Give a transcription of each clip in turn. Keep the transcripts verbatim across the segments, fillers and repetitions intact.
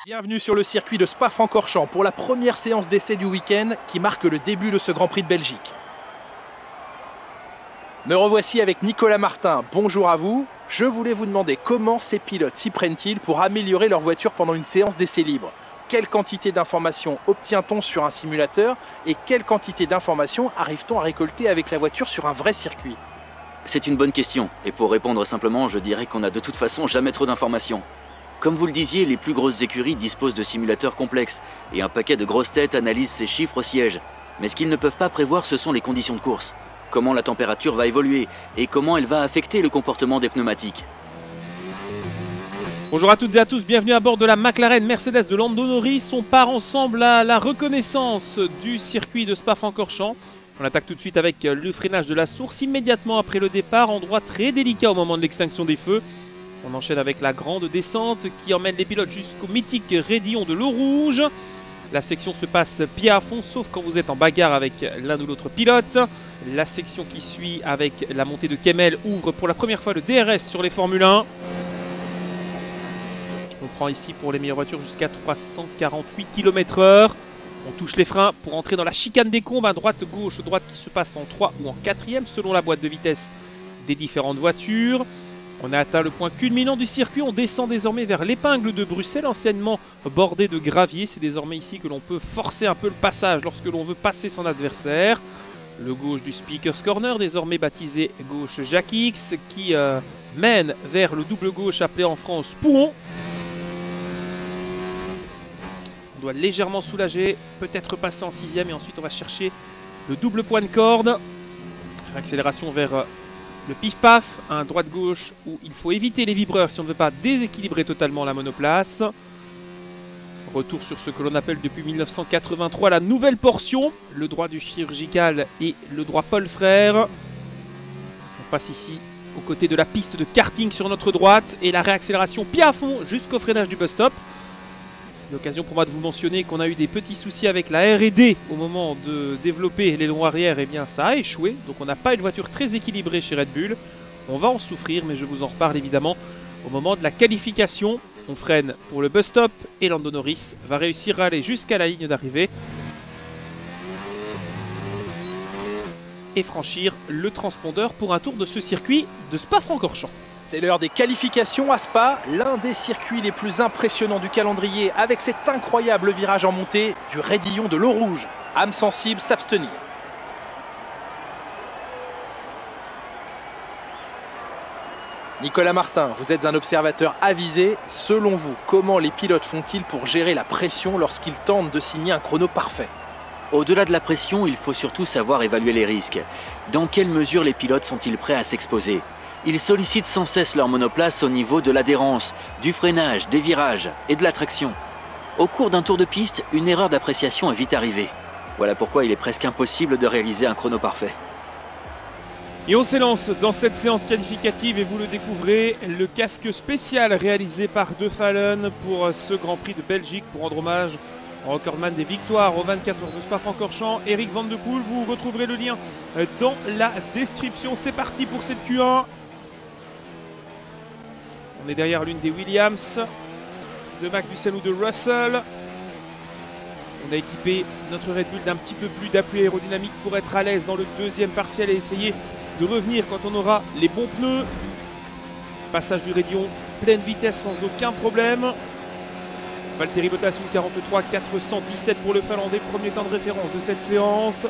Bienvenue sur le circuit de Spa-Francorchamps pour la première séance d'essai du week-end qui marque le début de ce Grand Prix de Belgique. Me revoici avec Nicolas Martin, bonjour à vous. Je voulais vous demander comment ces pilotes s'y prennent-ils pour améliorer leur voiture pendant une séance d'essai libre. Quelle quantité d'informations obtient-on sur un simulateur et quelle quantité d'informations arrive-t-on à récolter avec la voiture sur un vrai circuit? C'est une bonne question, et pour répondre simplement, je dirais qu'on n'a de toute façon jamais trop d'informations. Comme vous le disiez, les plus grosses écuries disposent de simulateurs complexes, et un paquet de grosses têtes analysent ces chiffres au siège. Mais ce qu'ils ne peuvent pas prévoir, ce sont les conditions de course. Comment la température va évoluer, et comment elle va affecter le comportement des pneumatiques. Bonjour à toutes et à tous, bienvenue à bord de la McLaren Mercedes de Lando Norris. On part ensemble à la reconnaissance du circuit de Spa-Francorchamps. On attaque tout de suite avec le freinage de la source, immédiatement après le départ, endroit très délicat au moment de l'extinction des feux. On enchaîne avec la grande descente qui emmène les pilotes jusqu'au mythique raidillon de l'eau rouge. La section se passe pied à fond, sauf quand vous êtes en bagarre avec l'un ou l'autre pilote. La section qui suit avec la montée de Kemmel ouvre pour la première fois le D R S sur les Formule un. On prend ici pour les meilleures voitures jusqu'à trois cent quarante-huit kilomètres heure. On touche les freins pour entrer dans la chicane des combes, à droite-gauche, droite qui se passe en trois ou en quatrième selon la boîte de vitesse des différentes voitures. On a atteint le point culminant du circuit, on descend désormais vers l'épingle de Bruxelles, anciennement bordée de gravier. C'est désormais ici que l'on peut forcer un peu le passage lorsque l'on veut passer son adversaire. Le gauche du Speaker's Corner, désormais baptisé gauche Jacques X, qui euh, mène vers le double gauche appelé en France Pouhon. On doit légèrement soulager, peut-être passer en sixième et ensuite on va chercher le double point de corde. Accélération vers euh, le pif-paf, un droite-gauche où il faut éviter les vibreurs si on ne veut pas déséquilibrer totalement la monoplace. Retour sur ce que l'on appelle depuis mille neuf cent quatre-vingt-trois la nouvelle portion, le droit du chirurgical et le droit Paul Frère. On passe ici aux côtés de la piste de karting sur notre droite et la réaccélération pied à fond jusqu'au freinage du bus-stop. L'occasion pour moi de vous mentionner qu'on a eu des petits soucis avec la R et D au moment de développer l'aileron arrière, et eh bien ça a échoué. Donc on n'a pas une voiture très équilibrée chez Red Bull. On va en souffrir, mais je vous en reparle évidemment au moment de la qualification. On freine pour le bus stop et Lando Norris va réussir à aller jusqu'à la ligne d'arrivée et franchir le transpondeur pour un tour de ce circuit de Spa-Francorchamps. C'est l'heure des qualifications à Spa, l'un des circuits les plus impressionnants du calendrier avec cet incroyable virage en montée du raidillon de l'eau rouge. Âme sensible, s'abstenir. Nicolas Martin, vous êtes un observateur avisé. Selon vous, comment les pilotes font-ils pour gérer la pression lorsqu'ils tentent de signer un chrono parfait? Au-delà de la pression, il faut surtout savoir évaluer les risques. Dans quelle mesure les pilotes sont-ils prêts à s'exposer? Ils sollicitent sans cesse leur monoplace au niveau de l'adhérence, du freinage, des virages et de la traction. Au cours d'un tour de piste, une erreur d'appréciation est vite arrivée. Voilà pourquoi il est presque impossible de réaliser un chrono parfait. Et on s'élance dans cette séance qualificative et vous le découvrez, le casque spécial réalisé par De Fallen pour ce Grand Prix de Belgique pour rendre hommage au recordman des victoires aux vingt-quatre heures de Spa-Francorchamps, Eric Van de Poel. Vous retrouverez le lien dans la description. C'est parti pour cette Q un. On est derrière l'une des Williams, de Magnussen ou de Russell. On a équipé notre Red Bull d'un petit peu plus d'appui aérodynamique pour être à l'aise dans le deuxième partiel et essayer de revenir quand on aura les bons pneus. Passage du raidillon, pleine vitesse sans aucun problème. Valtteri Bottas, une quarante-trois quatre cent dix-sept pour le Finlandais, premier temps de référence de cette séance.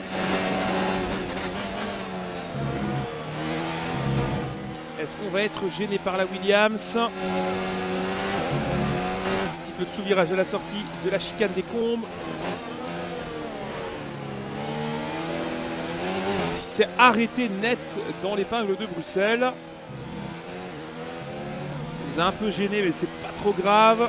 Est-ce qu'on va être gêné par la Williams? Un petit peu de sous-virage à la sortie de la chicane des combes. Il s'est arrêté net dans l'épingle de Bruxelles. Il nous a un peu gêné, mais c'est pas trop grave.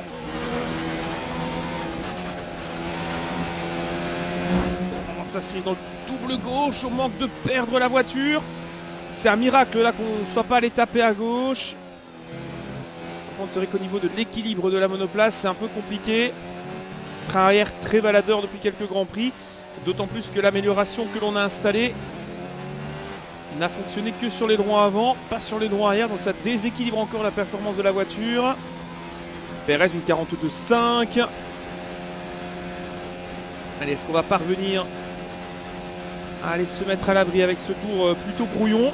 On s'inscrit dans le double gauche, on manque de perdre la voiture. C'est un miracle là qu'on ne soit pas allé taper à gauche. Par contre, c'est vrai qu'au niveau de l'équilibre de la monoplace, c'est un peu compliqué. Train arrière très baladeur depuis quelques grands prix. D'autant plus que l'amélioration que l'on a installée n'a fonctionné que sur les droits avant, pas sur les droits arrière. Donc ça déséquilibre encore la performance de la voiture. Perez, une quarante-deux cinq. Allez, est-ce qu'on va parvenir à aller se mettre à l'abri avec ce tour euh, plutôt brouillon?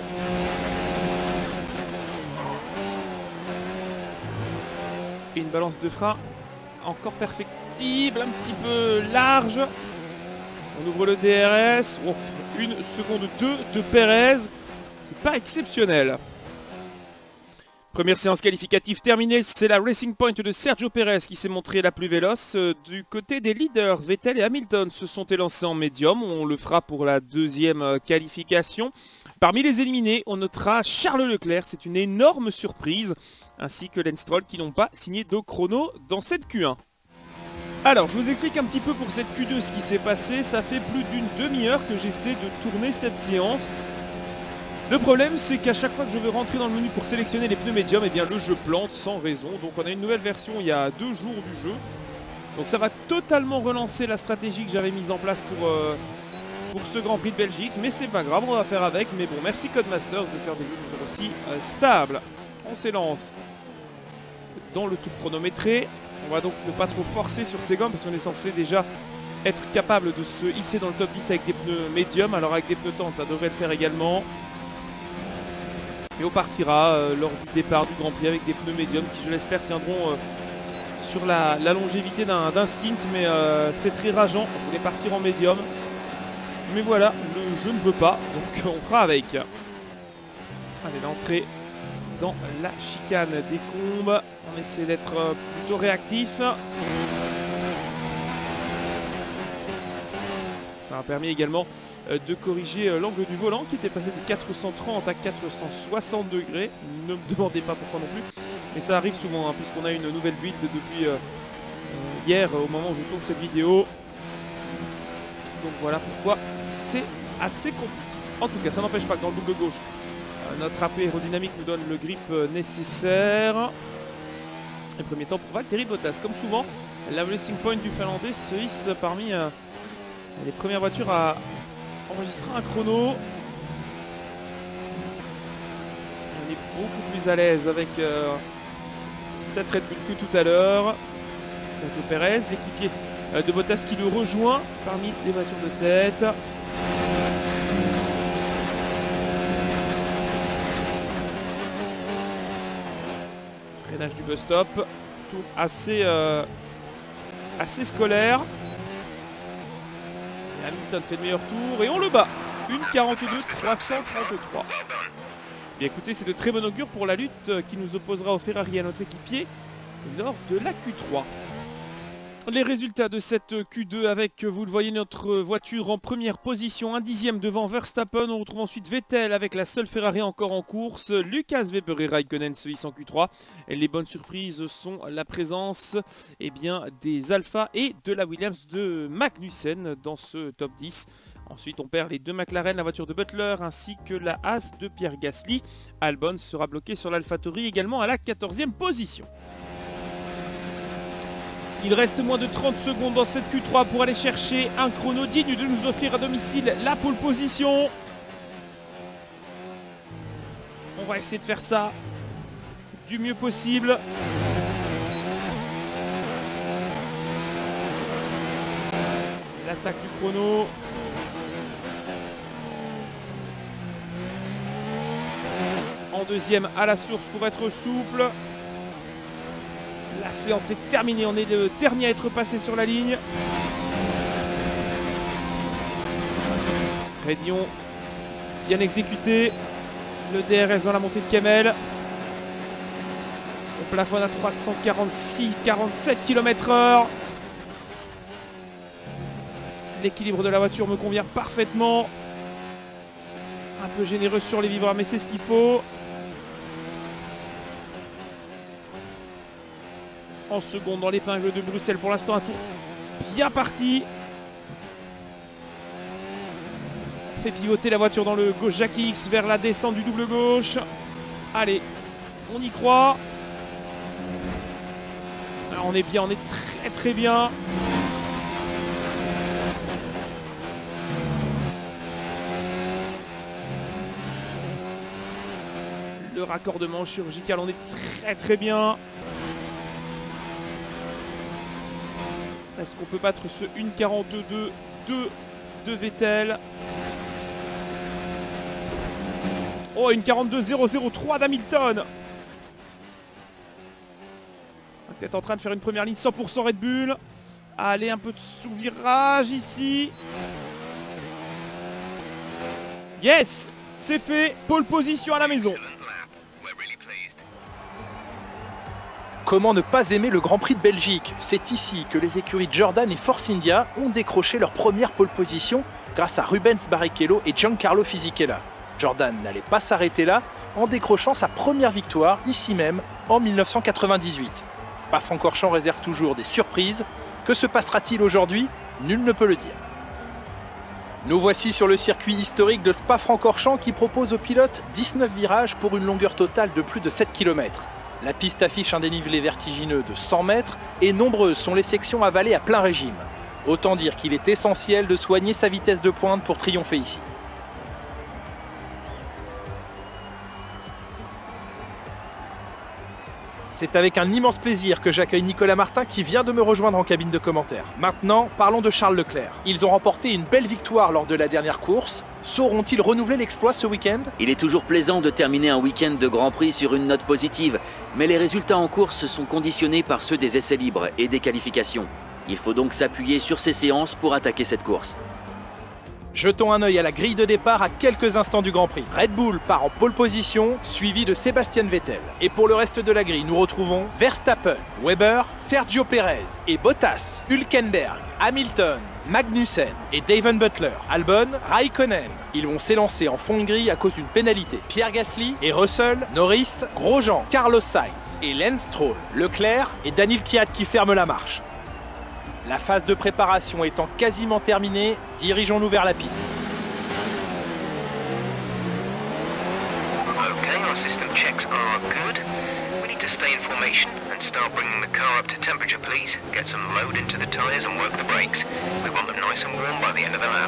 Et une balance de frein encore perfectible, un petit peu large. On ouvre le D R S. Oh, une seconde deux de Perez. C'est pas exceptionnel. Première séance qualificative terminée, c'est la Racing Point de Sergio Pérez qui s'est montrée la plus véloce. Du côté des leaders, Vettel et Hamilton se sont élancés en médium. On le fera pour la deuxième qualification. Parmi les éliminés, on notera Charles Leclerc, c'est une énorme surprise, ainsi que Lance Stroll qui n'ont pas signé de chrono dans cette Q un. Alors, je vous explique un petit peu pour cette Q deux ce qui s'est passé. Ça fait plus d'une demi-heure que j'essaie de tourner cette séance. Le problème, c'est qu'à chaque fois que je veux rentrer dans le menu pour sélectionner les pneus médiums, eh bien le jeu plante sans raison. Donc on a une nouvelle version il y a deux jours du jeu. Donc ça va totalement relancer la stratégie que j'avais mise en place pour, euh, pour ce Grand Prix de Belgique. Mais c'est pas grave, on va faire avec. Mais bon, merci Codemasters de faire des jeux toujours aussi euh, stables. On s'élance dans le tour chronométré. On va donc ne pas trop forcer sur ces gommes parce qu'on est censé déjà être capable de se hisser dans le top dix avec des pneus médiums. Alors avec des pneus tendres, ça devrait le faire également. Et on partira euh, lors du départ du Grand Prix avec des pneus médiums qui, je l'espère, tiendront euh, sur la, la longévité d'un stint. Mais euh, c'est très rageant, je voulais partir en médium. Mais voilà, le jeu ne veut pas, donc on fera avec. Allez, l'entrée dans la chicane des Combes. On essaie d'être euh, plutôt réactif. Ça a permis également de corriger l'angle du volant qui était passé de quatre cent trente à quatre cent soixante degrés. Ne me demandez pas pourquoi non plus, mais ça arrive souvent hein, puisqu'on a une nouvelle build depuis euh, hier au moment où je tourne cette vidéo. Donc voilà pourquoi c'est assez compliqué. En tout cas, ça n'empêche pas que dans le double gauche, euh, notre appui aérodynamique nous donne le grip euh, nécessaire. Le premier temps pour Valtteri Bottas. Comme souvent, la Racing Point du Finlandais se hisse parmi euh, les premières voitures à enregistrer un chrono. On est beaucoup plus à l'aise avec euh, cette Red Bull que tout à l'heure. Sergio Pérez, l'équipier euh, de Bottas qui le rejoint parmi les voitures de tête. Freinage du bus stop. Tour assez, euh, assez scolaire. Hamilton fait le meilleur tour et on le bat. une quarante-deux trois cent trente-trois. Bien écoutez, c'est de très bon augure pour la lutte qui nous opposera au Ferrari à notre équipier lors de la Q trois. Les résultats de cette Q deux avec, vous le voyez, notre voiture en première position, un dixième devant Verstappen. On retrouve ensuite Vettel avec la seule Ferrari encore en course. Lucas Weber et Raikkonen se hissent en Q trois. Et les bonnes surprises sont la présence eh bien, des Alpha et de la Williams de Magnussen dans ce top dix. Ensuite, on perd les deux McLaren, la voiture de Butler ainsi que la Haas de Pierre Gasly. Albon sera bloqué sur l'AlphaTauri également à la quatorzième position. Il reste moins de trente secondes dans cette Q trois pour aller chercher un chrono digne de nous offrir à domicile la pole position. On va essayer de faire ça du mieux possible. L'attaque du chrono. En deuxième à la source pour être souple. La séance est terminée, on est le dernier à être passé sur la ligne. Rédion bien exécuté. Le D R S dans la montée de Kemmel. On plafonne à trois cent quarante-six virgule quarante-sept kilomètres heure. L'équilibre de la voiture me convient parfaitement. Un peu généreux sur les vibreurs, mais c'est ce qu'il faut. En seconde dans l'épingle de Bruxelles. Pour l'instant, un tour bien parti. On fait pivoter la voiture dans le gauche Jackie X vers la descente du double gauche. Allez, on y croit. Alors, on est bien, on est très très bien. Le raccordement chirurgical, on est très très bien. Est-ce qu'on peut battre ce une quarante-deux deux de Vettel? Oh, une quarante-deux zéro zéro trois d'Hamilton. Peut-être en train de faire une première ligne cent pour cent Red Bull. Allez, un peu de sous-virage ici. Yes, c'est fait. Pole position à la maison. Comment ne pas aimer le Grand Prix de Belgique? C'est ici que les écuries Jordan et Force India ont décroché leur première pole position grâce à Rubens Barrichello et Giancarlo Fisichella. Jordan n'allait pas s'arrêter là en décrochant sa première victoire ici même en mille neuf cent quatre-vingt-dix-huit. Spa-Francorchamps réserve toujours des surprises. Que se passera-t-il aujourd'hui? Nul ne peut le dire. Nous voici sur le circuit historique de Spa-Francorchamps qui propose aux pilotes dix-neuf virages pour une longueur totale de plus de sept kilomètres. La piste affiche un dénivelé vertigineux de cent mètres et nombreuses sont les sections avalées à plein régime. Autant dire qu'il est essentiel de soigner sa vitesse de pointe pour triompher ici. C'est avec un immense plaisir que j'accueille Nicolas Martin qui vient de me rejoindre en cabine de commentaires. Maintenant, parlons de Charles Leclerc. Ils ont remporté une belle victoire lors de la dernière course. Sauront-ils renouveler l'exploit ce week-end? Il est toujours plaisant de terminer un week-end de Grand Prix sur une note positive, mais les résultats en course sont conditionnés par ceux des essais libres et des qualifications. Il faut donc s'appuyer sur ces séances pour attaquer cette course. Jetons un œil à la grille de départ à quelques instants du Grand Prix. Red Bull part en pole position, suivi de Sébastien Vettel. Et pour le reste de la grille, nous retrouvons Verstappen, Weber, Sergio Pérez et Bottas, Hülkenberg, Hamilton, Magnussen et Daven Butler, Albon, Raikkonen. Ils vont s'élancer en fond de grille à cause d'une pénalité. Pierre Gasly et Russell, Norris, Grosjean, Carlos Sainz et Lance Stroll, Leclerc et Daniil Kvyat qui ferment la marche. La phase de préparation étant quasiment terminée, dirigeons-nous vers la piste. Okay, our system checks are good. We need to stay in formation and start bringing the car up to temperature, please. Get some load into the tyres and work the brakes. We want them nice and warm by the end of the lap.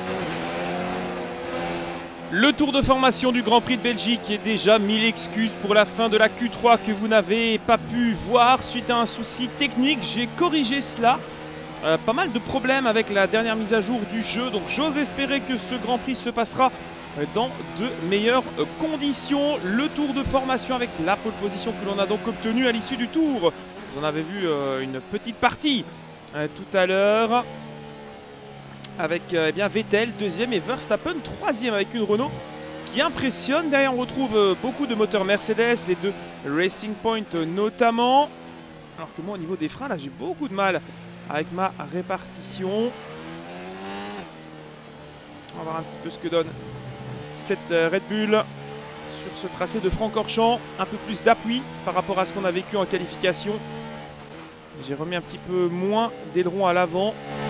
Le tour de formation du Grand Prix de Belgique est déjà mille excuses pour la fin de la Q trois que vous n'avez pas pu voir suite à un souci technique. J'ai corrigé cela. Euh, pas mal de problèmes avec la dernière mise à jour du jeu, donc j'ose espérer que ce Grand Prix se passera dans de meilleures conditions. Le tour de formation avec la pole position que l'on a donc obtenue à l'issue du tour. Vous en avez vu euh, une petite partie euh, tout à l'heure avec euh, eh bien Vettel deuxième et Verstappen troisième avec une Renault qui impressionne. Derrière on retrouve euh, beaucoup de moteurs Mercedes, les deux Racing Point euh, notamment. Alors que moi au niveau des freins là j'ai beaucoup de mal avec ma répartition. On va voir un petit peu ce que donne cette Red Bull sur ce tracé de Francorchamps. Un peu plus d'appui par rapport à ce qu'on a vécu en qualification. J'ai remis un petit peu moins d'aileron à l'avant.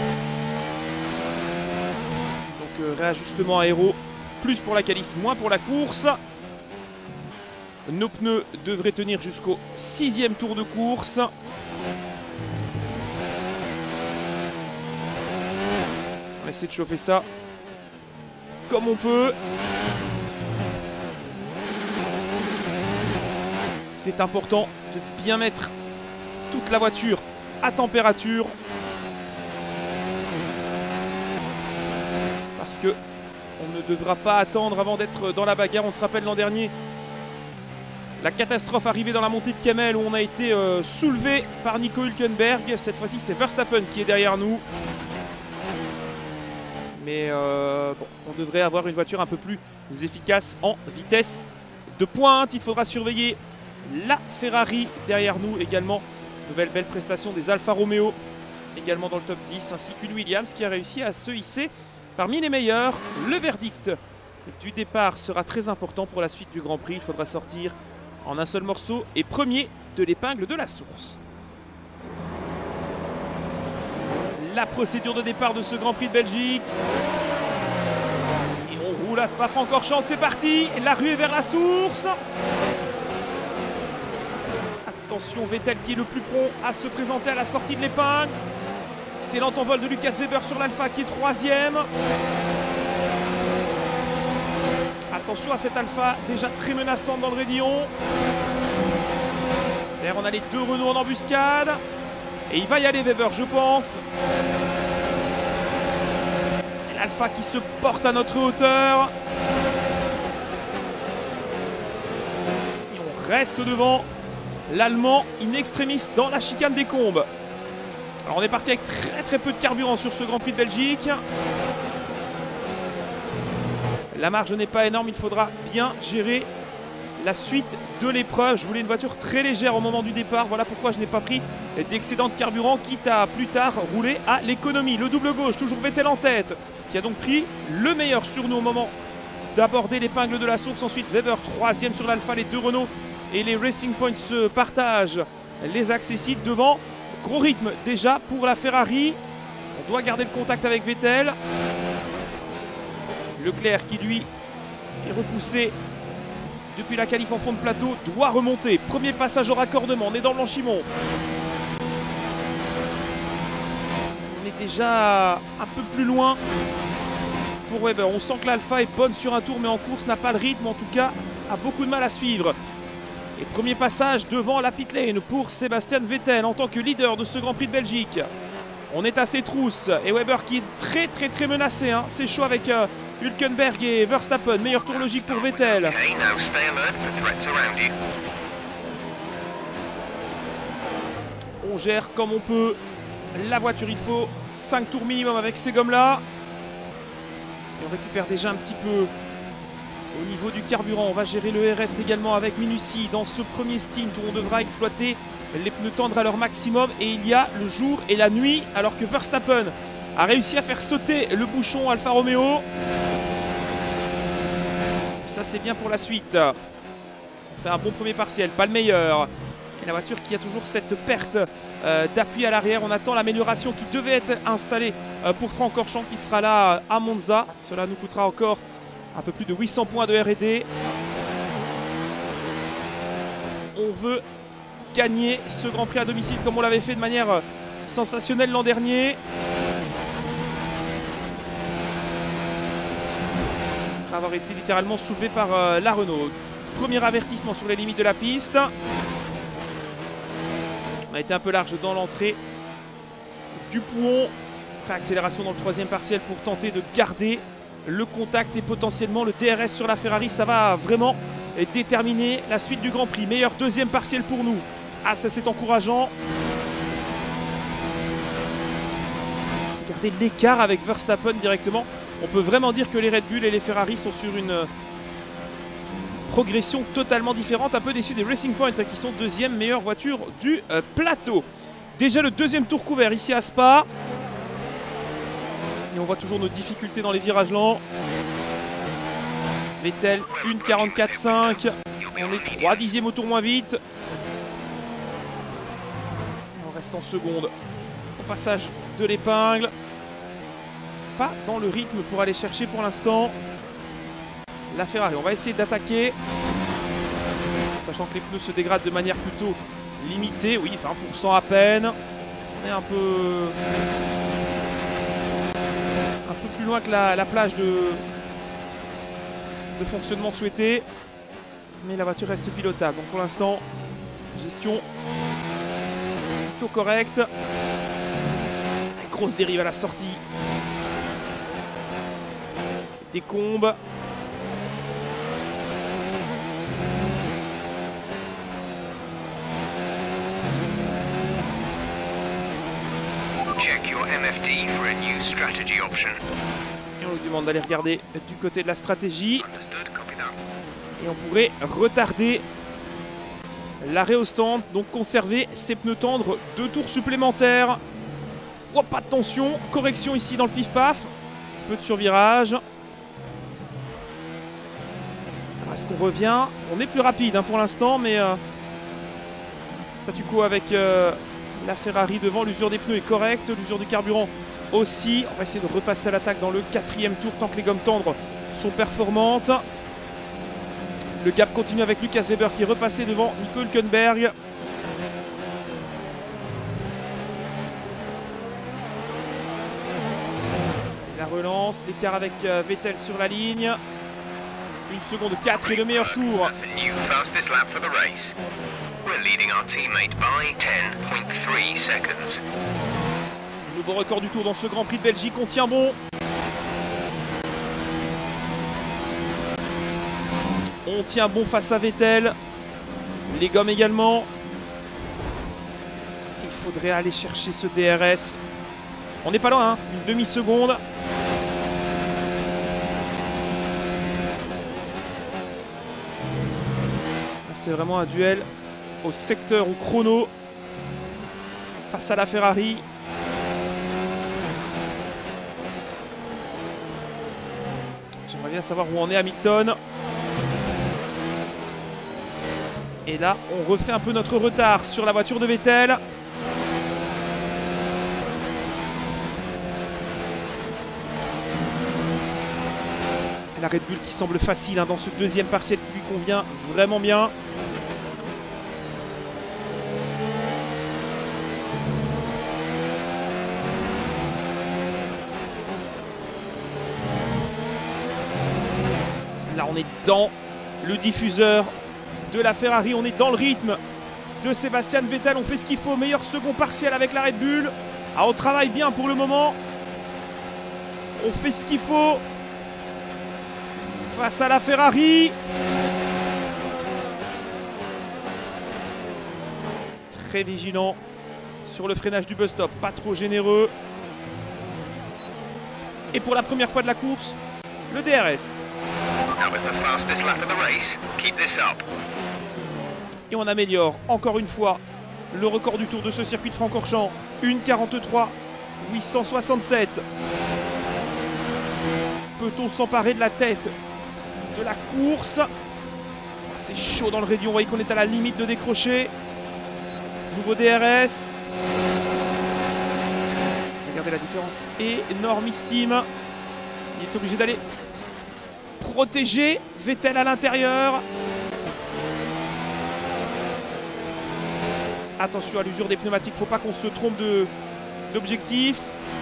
Donc euh, réajustement aéro, plus pour la qualif, moins pour la course. Nos pneus devraient tenir jusqu'au sixième tour de course. On va essayer de chauffer ça comme on peut. C'est important de bien mettre toute la voiture à température. Parce que on ne devra pas attendre avant d'être dans la bagarre. On se rappelle l'an dernier la catastrophe arrivée dans la montée de Kemmel où on a été euh, soulevé par Nico Hülkenberg. Cette fois-ci c'est Verstappen qui est derrière nous. Mais euh, bon, on devrait avoir une voiture un peu plus efficace en vitesse de pointe. Il faudra surveiller la Ferrari derrière nous également. Nouvelle belle prestation des Alfa Romeo également dans le top dix, ainsi qu'une Williams qui a réussi à se hisser parmi les meilleurs. Le verdict du départ sera très important pour la suite du Grand Prix. Il faudra sortir en un seul morceau et premier de l'épingle de la source. La procédure de départ de ce Grand Prix de Belgique. Et on roule à Spa-Francorchamps, c'est parti. La ruée vers la source. Attention, Vettel qui est le plus prompt à se présenter à la sortie de l'épingle. Excellent envol de Lucas Weber sur l'Alpha qui est troisième. Attention à cette Alpha déjà très menaçante dans le raidillon. Derrière on a les deux Renault en embuscade. Et il va y aller Weber, je pense. L'Alpha qui se porte à notre hauteur. Et on reste devant l'Allemand in extremis dans la chicane des Combes. Alors on est parti avec très très peu de carburant sur ce Grand Prix de Belgique. La marge n'est pas énorme, il faudra bien gérer la suite de l'épreuve. Je voulais une voiture très légère au moment du départ. Voilà pourquoi je n'ai pas pris d'excédent de carburant, quitte à plus tard rouler à l'économie. Le double gauche, toujours Vettel en tête, qui a donc pris le meilleur sur nous au moment d'aborder l'épingle de la source. Ensuite Weber troisième sur l'Alpha, les deux Renault et les Racing Points se partagent les accessites devant. Gros rythme déjà pour la Ferrari. On doit garder le contact avec Vettel. Leclerc qui lui est repoussé depuis la qualif en fond de plateau doit remonter. Premier passage au raccordement, on est dans Blanchimont. On est déjà un peu plus loin pour Weber. On sent que l'Alpha est bonne sur un tour mais en course n'a pas le rythme, en tout cas a beaucoup de mal à suivre. Et premier passage devant la pit lane pour Sébastien Vettel en tant que leader de ce Grand Prix de Belgique. On est à ses trousses et Weber qui est très très très menacé. Hein. C'est chaud avec euh, Hülkenberg et Verstappen. Meilleur tour logique pour Vettel. On gère comme on peut la voiture. Il faut cinq tours minimum avec ces gommes-là. Et on récupère déjà un petit peu au niveau du carburant. On va gérer le R S également avec minutie dans ce premier stint où on devra exploiter les pneus tendres à leur maximum. Et il y a le jour et la nuit alors que Verstappen a réussi à faire sauter le bouchon Alfa Romeo. Ça c'est bien pour la suite. On fait un bon premier partiel, pas le meilleur. Et la voiture qui a toujours cette perte euh, d'appui à l'arrière. On attend l'amélioration qui devait être installée euh, pour Francorchamps qui sera là à Monza. Cela nous coûtera encore un peu plus de huit cents points de R et D. On veut gagner ce Grand Prix à domicile comme on l'avait fait de manière sensationnelle l'an dernier. Après avoir été littéralement soulevé par euh, la Renault. Premier avertissement sur les limites de la piste. On a été un peu large dans l'entrée du Pouhon. Après accélération dans le troisième partiel pour tenter de garder le contact et potentiellement le D R S sur la Ferrari. Ça va vraiment déterminer la suite du Grand Prix. Meilleur deuxième partiel pour nous. Ah, ça c'est encourageant. Regardez l'écart avec Verstappen directement. On peut vraiment dire que les Red Bull et les Ferrari sont sur une progression totalement différente. Un peu déçu des Racing Point qui sont deuxième meilleure voiture du euh, plateau. Déjà le deuxième tour couvert ici à Spa. Et on voit toujours nos difficultés dans les virages lents. Vettel, une quarante-quatre cinq. On est trois dixièmes au tour moins vite. On reste en seconde au passage de l'épingle. Pas dans le rythme pour aller chercher pour l'instant la Ferrari. On va essayer d'attaquer. Sachant que les pneus se dégradent de manière plutôt limitée. Oui, vingt pour cent à peine. On est un peu... un peu plus loin que la, la plage de, de fonctionnement souhaité. Mais la voiture reste pilotable. Donc pour l'instant, gestion plutôt correcte. Grosse dérive à la sortie. Des combes. Check your M F D for a new strategy option. Et on nous demande d'aller regarder du côté de la stratégie. Understood, copy that. Et on pourrait retarder l'arrêt au stand. Donc conserver ses pneus tendres deux tours supplémentaires. Oh, pas de tension. Correction ici dans le pif-paf. Un peu de survirage. Est-ce qu'on revient? On est plus rapide hein, pour l'instant, mais euh, statu quo avec euh, la Ferrari devant. L'usure des pneus est correcte, l'usure du carburant aussi. On va essayer de repasser à l'attaque dans le quatrième tour tant que les gommes tendres sont performantes. Le gap continue avec Lucas Weber qui est repassé devant Nico Hülkenberg. La relance, l'écart avec euh, Vettel sur la ligne. Une seconde quatre et le meilleur tour. We're leading our teammate by ten point three seconds. Nouveau record du tour dans ce Grand Prix de Belgique, on tient bon. On tient bon face à Vettel. Les gommes également. Il faudrait aller chercher ce D R S. On n'est pas loin, hein, une demi-seconde. C'est vraiment un duel au secteur ou chrono face à la Ferrari. J'aimerais bien savoir où en est Hamilton. Et là, on refait un peu notre retard sur la voiture de Vettel. La Red Bull qui semble facile hein, dans ce deuxième partiel qui lui convient vraiment bien. Là, on est dans le diffuseur de la Ferrari. On est dans le rythme de Sébastien Vettel. On fait ce qu'il faut. Meilleur second partiel avec la Red Bull. Ah, on travaille bien pour le moment. On fait ce qu'il faut face à la Ferrari. Très vigilant sur le freinage du bus stop. Pas trop généreux. Et pour la première fois de la course, le D R S. That was the fastest lap of the race. Keep this up. Et on améliore encore une fois le record du tour de ce circuit de Francorchamps. une quarante-trois huit cent soixante-sept. Peut-on s'emparer de la tête de la course? C'est chaud dans le réduit, on voit qu'on est à la limite de décrocher. Nouveau D R S. Regardez la différence énormissime. Il est obligé d'aller protéger Vettel à l'intérieur. Attention à l'usure des pneumatiques, faut pas qu'on se trompe de d'objectif.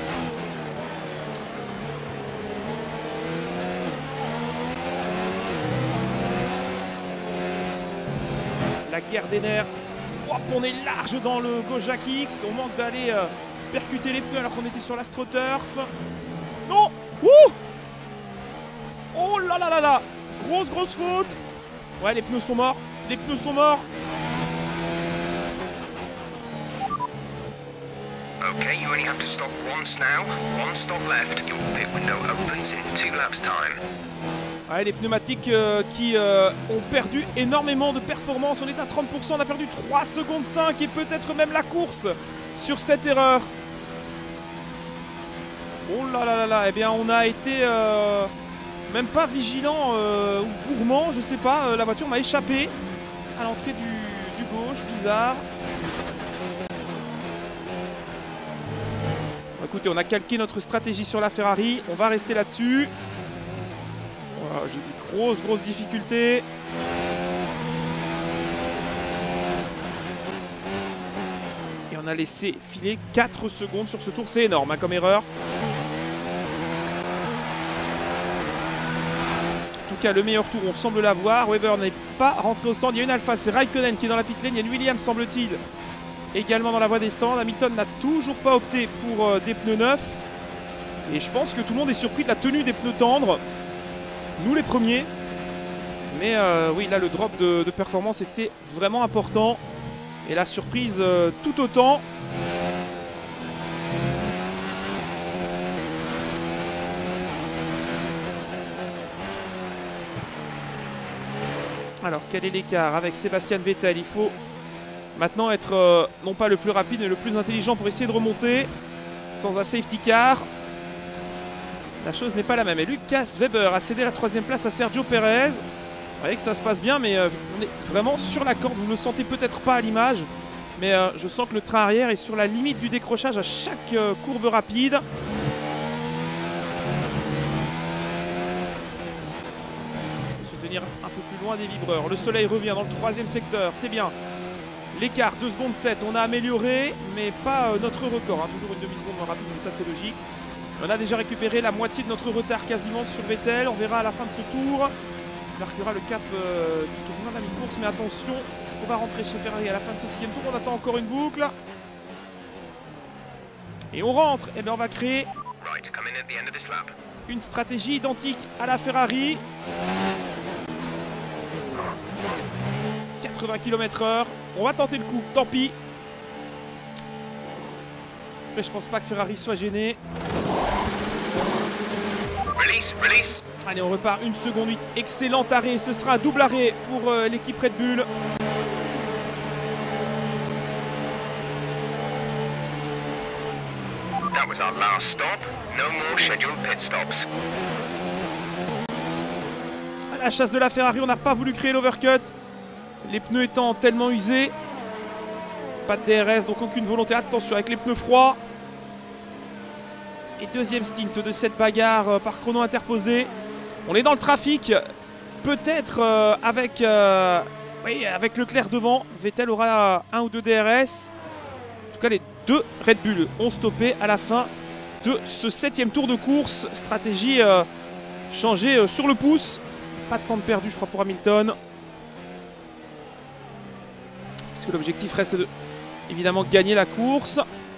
La guerre des nerfs. Hop, on est large dans le Kojak X. On manque d'aller euh, percuter les pneus alors qu'on était sur l'AstroTurf. Non. Ouh. Oh là là là là. Grosse grosse faute. Ouais, les pneus sont morts. Les pneus sont morts. Okay, you only have to stop once now. One stop left. Your pit window opens in two laps time. Ouais, les pneumatiques euh, qui euh, ont perdu énormément de performance. On est à trente pour cent, on a perdu trois secondes cinq et peut-être même la course sur cette erreur. Oh là là là là, eh bien on a été euh, même pas vigilant euh, ou gourmand, je sais pas. Euh, la voiture m'a échappé à l'entrée du, du gauche, bizarre. Écoutez, on a calqué notre stratégie sur la Ferrari, on va rester là-dessus. Voilà, j'ai des grosses, grosses difficultés. Et on a laissé filer quatre secondes sur ce tour, c'est énorme hein, comme erreur. En tout cas, le meilleur tour, on semble l'avoir. Weber n'est pas rentré au stand. Il y a une Alpha, c'est Raikkonen qui est dans la pit lane. Il y a une Williams, semble-t-il, également dans la voie des stands. Hamilton n'a toujours pas opté pour euh, des pneus neufs. Et je pense que tout le monde est surpris de la tenue des pneus tendres. Nous les premiers. Mais euh, oui, là le drop de, de performance était vraiment important. Et la surprise euh, tout autant. Alors quel est l'écart avec Sébastien Vettel? Il faut maintenant être euh, non pas le plus rapide mais le plus intelligent pour essayer de remonter sans un safety car. La chose n'est pas la même. Et Lucas Weber a cédé la troisième place à Sergio Perez. Vous voyez que ça se passe bien, mais euh, on est vraiment sur la corde. Vous ne le sentez peut-être pas à l'image, mais euh, je sens que le train arrière est sur la limite du décrochage à chaque euh, courbe rapide. Il faut se tenir un peu plus loin des vibreurs. Le soleil revient dans le troisième secteur, c'est bien. L'écart, deux secondes sept, on a amélioré, mais pas euh, notre record. Hein. Toujours une demi-seconde moins rapide, mais ça c'est logique. On a déjà récupéré la moitié de notre retard quasiment sur Vettel. On verra à la fin de ce tour. marquera le cap euh, quasiment de la mi-course. Mais attention, est-ce qu'on va rentrer chez Ferrari à la fin de ce sixième tour? On attend encore une boucle. Et on rentre. Et bien on va créer Right, come in at the end of this lap. une stratégie identique à la Ferrari. quatre-vingts kilomètres heure. On va tenter le coup, tant pis. Mais je pense pas que Ferrari soit gêné. Release, release. Allez, on repart une seconde huit. Excellent arrêt. Ce sera un double arrêt pour euh, l'équipe Red Bull. That was our last stop. No more scheduled pit stops. À la chasse de la Ferrari, on n'a pas voulu créer l'overcut. Les pneus étant tellement usés. Pas de D R S, donc aucune volonté. Attention avec les pneus froids. Et deuxième stint de cette bagarre euh, par chrono interposé. On est dans le trafic. Peut-être euh, avec, euh, oui, avec Leclerc devant. Vettel aura un ou deux D R S. En tout cas, les deux Red Bull ont stoppé à la fin de ce septième tour de course. Stratégie euh, changée euh, sur le pouce. Pas de temps de perdu, je crois, pour Hamilton. Parce que l'objectif reste de, évidemment, gagner la course.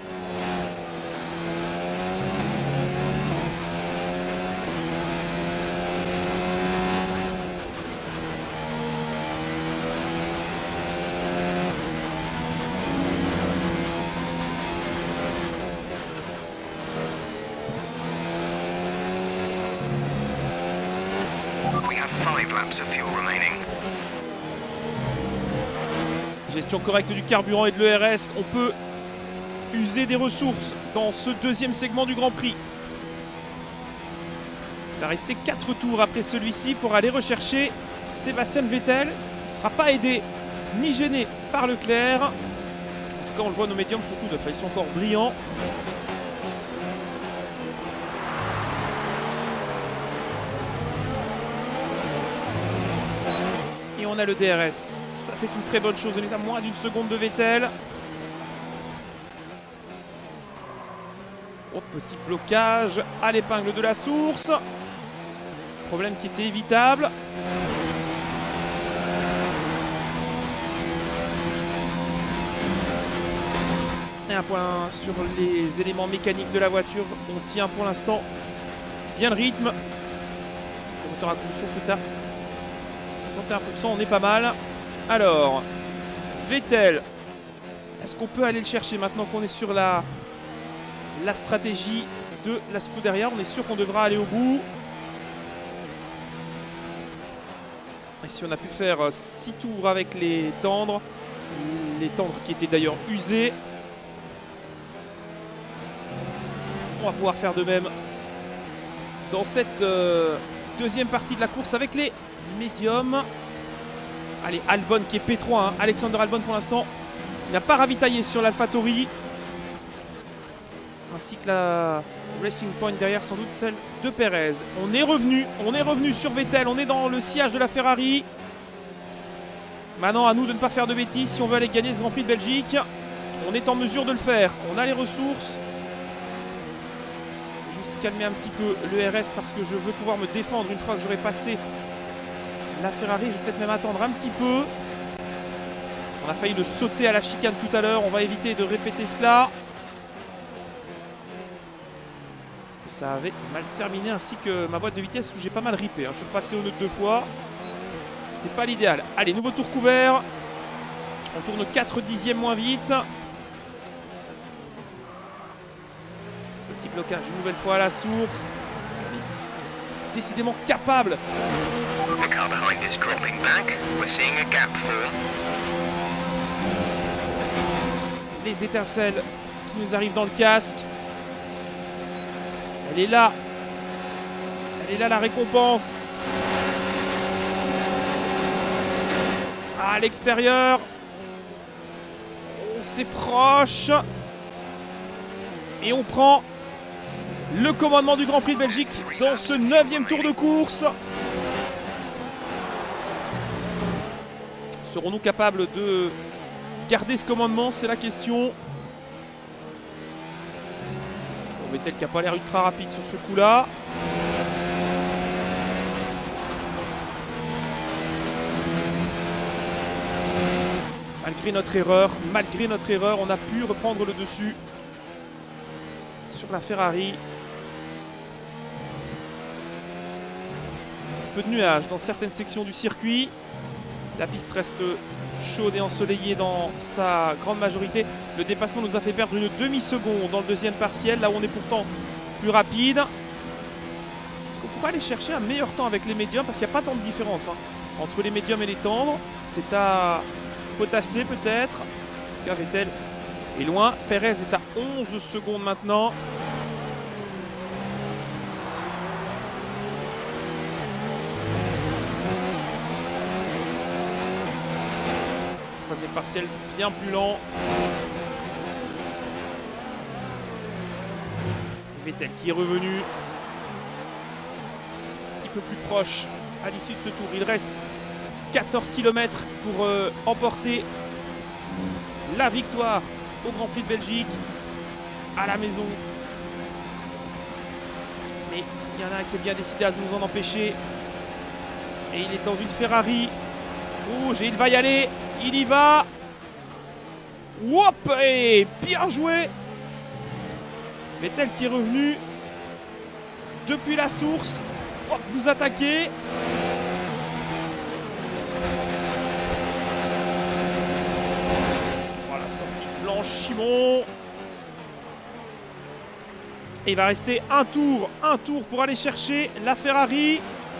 We have five laps of fuel remaining. Gestion correcte du carburant et de l'E R S. On peut user des ressources dans ce deuxième segment du Grand Prix. Il va rester quatre tours après celui-ci pour aller rechercher Sébastien Vettel. Il ne sera pas aidé ni gêné par Leclerc. En tout cas, on le voit, nos médiums surtout neuf. Ils sont encore brillants. Et on a le D R S. Ça, c'est une très bonne chose. On est à moins d'une seconde de Vettel. Oh, petit blocage à l'épingle de la source. Problème qui était évitable. Et un point sur les éléments mécaniques de la voiture. On tient pour l'instant bien le rythme. Le moteur à combustion plus tard. soixante et un pour cent, on est pas mal. Alors, Vettel, est-ce qu'on peut aller le chercher maintenant qu'on est sur la, la stratégie de la Scuderia? On est sûr qu'on devra aller au bout. Et si on a pu faire six tours avec les tendres, les tendres qui étaient d'ailleurs usés, on va pouvoir faire de même dans cette euh, deuxième partie de la course avec les médiums. Allez, Albon qui est P trois, hein. Alexander Albon pour l'instant, il n'a pas ravitaillé sur l'AlphaTauri. Ainsi que la Racing Point derrière, sans doute celle de Perez. On est revenu, on est revenu sur Vettel, on est dans le sillage de la Ferrari. Maintenant, à nous de ne pas faire de bêtises si on veut aller gagner ce Grand Prix de Belgique. On est en mesure de le faire, on a les ressources. Juste calmer un petit peu le R S parce que je veux pouvoir me défendre une fois que j'aurai passé la Ferrari. Je vais peut-être même attendre un petit peu. On a failli le sauter à la chicane tout à l'heure, on va éviter de répéter cela. Ça avait mal terminé, ainsi que ma boîte de vitesse où j'ai pas mal ripé. Hein. Je suis passé au neutre deux fois. C'était pas l'idéal. Allez, nouveau tour couvert. On tourne quatre dixièmes moins vite. Petit blocage une nouvelle fois à la source. On est décidément capable. The car behind is dropping back. We're seeing a gap form. Les étincelles qui nous arrivent dans le casque. Elle est là. Elle est là la récompense. À l'extérieur. C'est proche. Et on prend le commandement du Grand Prix de Belgique dans ce neuvième tour de course. Serons-nous capables de garder ce commandement? C'est la question. Vettel qui n'a pas l'air ultra rapide sur ce coup-là. Malgré notre erreur, malgré notre erreur, on a pu reprendre le dessus sur la Ferrari. Un peu de nuages dans certaines sections du circuit. La piste reste chaude et ensoleillée dans sa grande majorité. Le dépassement nous a fait perdre une demi-seconde dans le deuxième partiel, là où on est pourtant plus rapide. Est-ce qu'on pourrait aller chercher un meilleur temps avec les médiums? Parce qu'il n'y a pas tant de différence hein, entre les médiums et les tendres. C'est à potasser peut-être. Vettel est loin. Perez est à onze secondes maintenant. Troisième partiel bien plus lent. Vettel qui est revenu un petit peu plus proche à l'issue de ce tour. Il reste quatorze kilomètres pour euh, emporter la victoire au Grand Prix de Belgique à la maison. Mais il y en a un qui est bien décidé à nous en empêcher. Et il est dans une Ferrari rouge et il va y aller. Il y va. Whoop, et bien joué. Vettel qui est revenu depuis la source. Hop, nous attaquer. Voilà, sortie blanchiment. Et il va rester un tour, un tour pour aller chercher la Ferrari.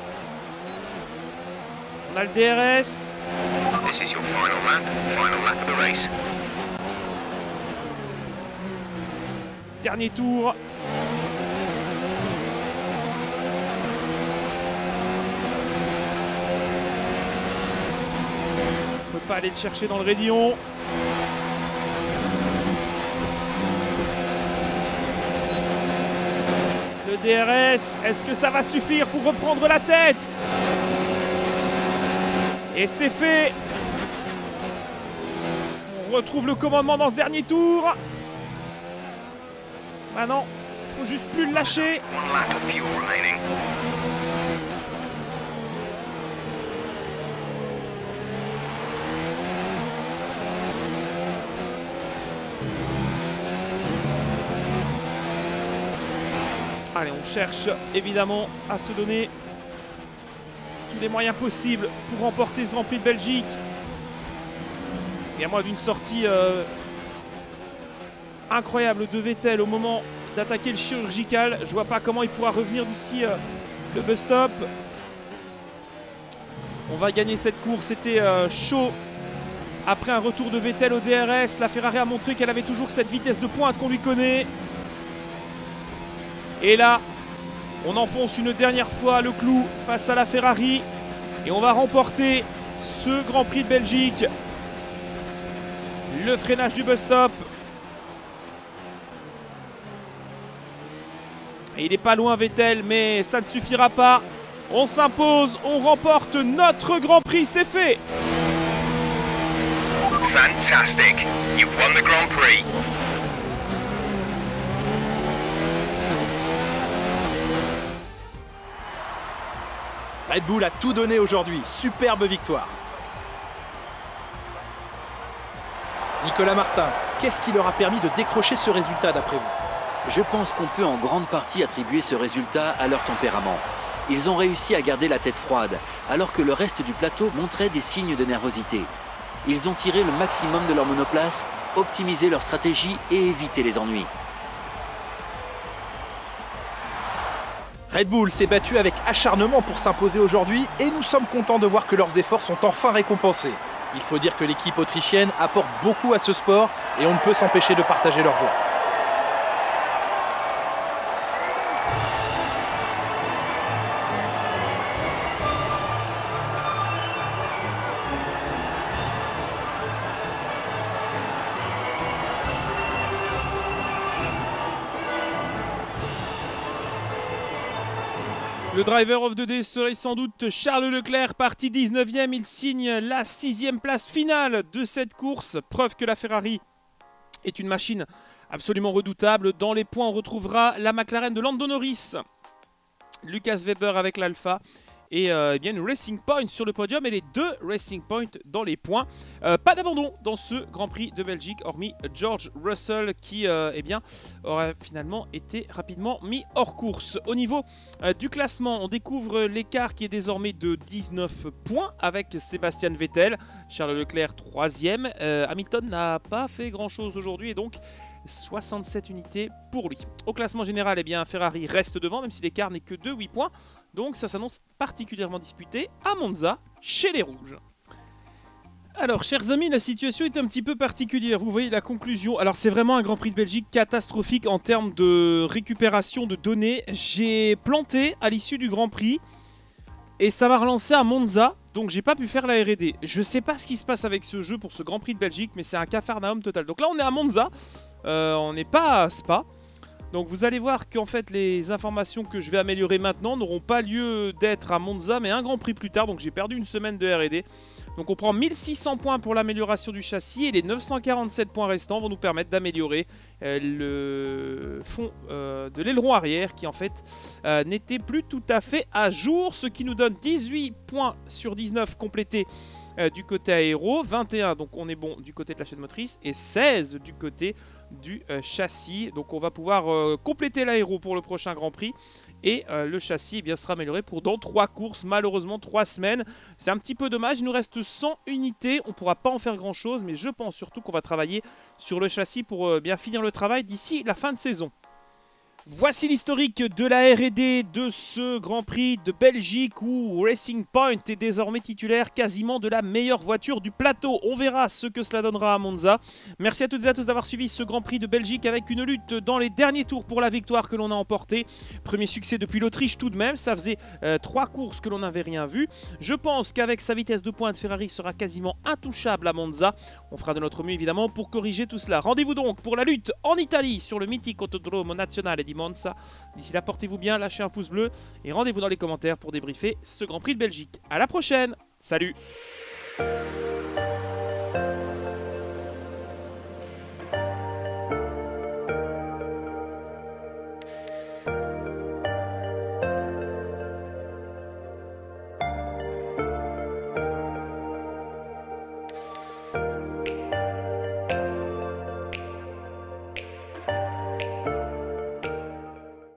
On a le D R S. This is your final lap, final lap of the race. Dernier tour. On ne peut pas aller le chercher dans le raidillon. Le D R S, est-ce que ça va suffire pour reprendre la tête? Et c'est fait. On retrouve le commandement dans ce dernier tour. Maintenant, il faut juste plus le lâcher. One lap of fuel remaining. Allez, on cherche évidemment à se donner tous les moyens possibles pour remporter ce Grand Prix de Belgique. Et à moins d'une sortie euh, incroyable de Vettel au moment d'attaquer le chirurgical, je vois pas comment il pourra revenir d'ici euh, le bus stop. On va gagner cette course, c'était euh, chaud. Après un retour de Vettel au D R S, la Ferrari a montré qu'elle avait toujours cette vitesse de pointe qu'on lui connaît. Et là, on enfonce une dernière fois le clou face à la Ferrari. Et on va remporter ce Grand Prix de Belgique. Le freinage du bus stop. Et il n'est pas loin Vettel, mais ça ne suffira pas. On s'impose, on remporte notre Grand Prix, c'est fait. Fantastic! You've won the Grand Prix. Red Bull a tout donné aujourd'hui, superbe victoire. Nicolas Martin, qu'est-ce qui leur a permis de décrocher ce résultat d'après vous? Je pense qu'on peut en grande partie attribuer ce résultat à leur tempérament. Ils ont réussi à garder la tête froide, alors que le reste du plateau montrait des signes de nervosité. Ils ont tiré le maximum de leur monoplace, optimisé leur stratégie et évité les ennuis. Red Bull s'est battu avec acharnement pour s'imposer aujourd'hui et nous sommes contents de voir que leurs efforts sont enfin récompensés. Il faut dire que l'équipe autrichienne apporte beaucoup à ce sport et on ne peut s'empêcher de partager leur joie. Le driver of the day serait sans doute Charles Leclerc, parti dix-neuvième. Il signe la sixième place finale de cette course. Preuve que la Ferrari est une machine absolument redoutable. Dans les points, on retrouvera la McLaren de Lando Norris, Lucas Weber avec l'Alpha Et euh, eh bien une Racing Point sur le podium et les deux Racing Point dans les points. Euh, pas d'abandon dans ce Grand Prix de Belgique, hormis George Russell qui euh, eh bien, aurait finalement été rapidement mis hors course. Au niveau euh, du classement, on découvre l'écart qui est désormais de dix-neuf points avec Sébastien Vettel, Charles Leclerc troisième. Euh, Hamilton n'a pas fait grand chose aujourd'hui et donc soixante-sept unités pour lui. Au classement général, eh bien, Ferrari reste devant même si l'écart n'est que de huit points. Donc ça s'annonce particulièrement disputé à Monza, chez les Rouges. Alors, chers amis, la situation est un petit peu particulière. Vous voyez la conclusion. Alors, c'est vraiment un Grand Prix de Belgique catastrophique en termes de récupération de données. J'ai planté à l'issue du Grand Prix et ça m'a relancé à Monza. Donc, j'ai pas pu faire la R et D. Je sais pas ce qui se passe avec ce jeu pour ce Grand Prix de Belgique, mais c'est un capharnaüm total. Donc là, on est à Monza. Euh, on n'est pas à Spa. Donc vous allez voir qu'en fait les informations que je vais améliorer maintenant n'auront pas lieu d'être à Monza mais un Grand Prix plus tard. Donc j'ai perdu une semaine de R et D. Donc on prend mille six cents points pour l'amélioration du châssis et les neuf cent quarante-sept points restants vont nous permettre d'améliorer euh, le fond euh, de l'aileron arrière qui en fait euh, n'était plus tout à fait à jour. Ce qui nous donne dix-huit points sur dix-neuf complétés euh, du côté aéro, vingt et un donc on est bon du côté de la chaîne motrice et seize du côté du euh, châssis. Donc on va pouvoir euh, compléter l'aéro pour le prochain Grand Prix et euh, le châssis eh bien, sera amélioré pour dans trois courses, malheureusement trois semaines. C'est un petit peu dommage, il nous reste cent unités, on ne pourra pas en faire grand chose mais je pense surtout qu'on va travailler sur le châssis pour euh, bien finir le travail d'ici la fin de saison. Voici l'historique de la R et D de ce Grand Prix de Belgique où Racing Point est désormais titulaire quasiment de la meilleure voiture du plateau. On verra ce que cela donnera à Monza. Merci à toutes et à tous d'avoir suivi ce Grand Prix de Belgique avec une lutte dans les derniers tours pour la victoire que l'on a emportée. Premier succès depuis l'Autriche tout de même, ça faisait euh, trois courses que l'on n'avait rien vu. Je pense qu'avec sa vitesse de pointe, Ferrari sera quasiment intouchable à Monza. On fera de notre mieux évidemment pour corriger tout cela. Rendez-vous donc pour la lutte en Italie sur le mythique Autodromo Nazionale di Monza. D'ici là, portez-vous bien, lâchez un pouce bleu et rendez-vous dans les commentaires pour débriefer ce Grand Prix de Belgique. A la prochaine, salut!